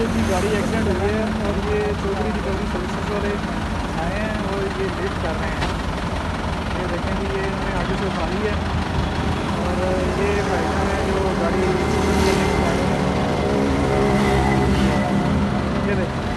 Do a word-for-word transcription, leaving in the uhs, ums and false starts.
ये जी गाड़ी एक्सीडेंट हुई है और ये चौधरी रिकवरी सर्विसेज वाले आए हैं और ये लिफ्ट कर रहे हैं। ये देखें कि ये उन्हें आगे से उठा ली है और ये भाई साहब हैं जो गाड़ी ये देखें।